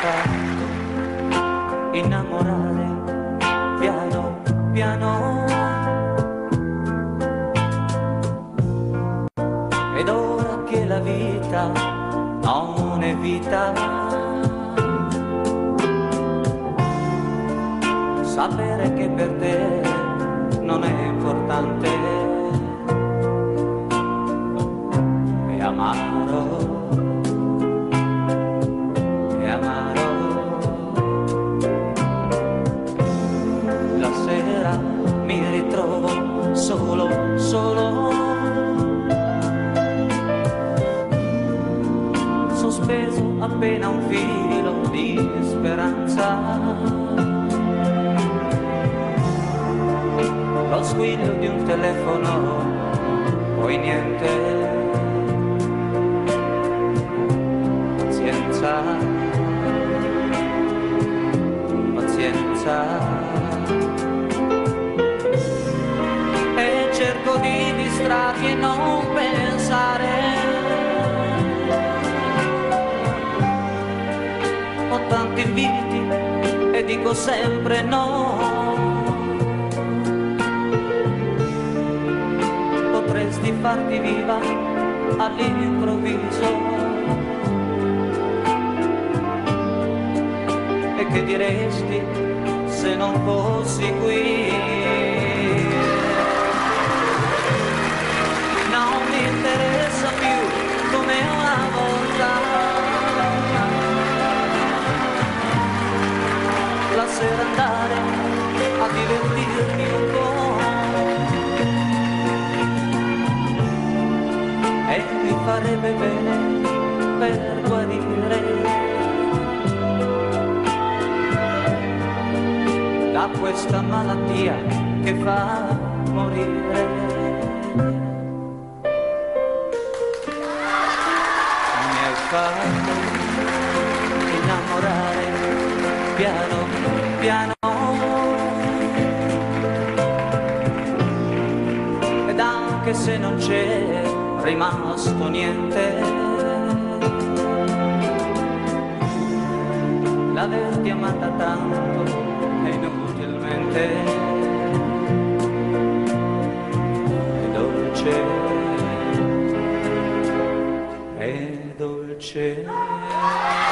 fatto innamorare piano piano. Ed ora che la vita non è vita, sapere che per te non è importante è amaro, è amaro. La sera mi ritrovo solo, solo, sospeso appena un filo di speranza. Lo squillo di un telefono, poi niente. Pazienza, pazienza. E cerco di distrarmi e non pensare. Ho tanti inviti e dico sempre no. Potresti farti viva all'improvviso. E che diresti se non fossi qui? Non mi interessa più come una volta. La sera andare a divertirmi un po'. E mi farebbe bene per guarire da questa malattia che fa morire. Mi hai fatto innamorare piano piano. Ed anche se non c'è rimasto niente, l'averti amata tanto e inutilmente è dolce, è dolce.